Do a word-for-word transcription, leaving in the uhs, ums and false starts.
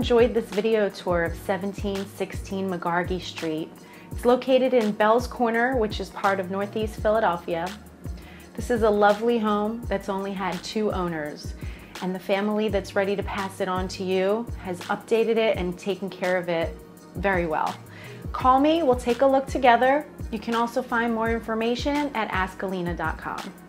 enjoyed this video tour of seventeen sixteen Megargee Street. It's located in Bell's Corner, which is part of Northeast Philadelphia. This is a lovely home that's only had two owners, and the family that's ready to pass it on to you has updated it and taken care of it very well. Call me, we'll take a look together. You can also find more information at ask alina dot com.